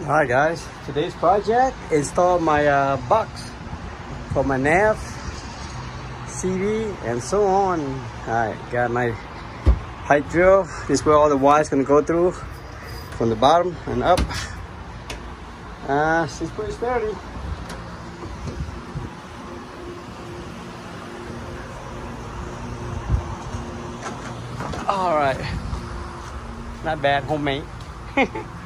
Alright guys, today's project, install my box for my nav, CD, and so on. Alright, got my pipe drill. This is where all the wires gonna go through from the bottom and up. She's pretty sturdy. Alright, not bad, homemade.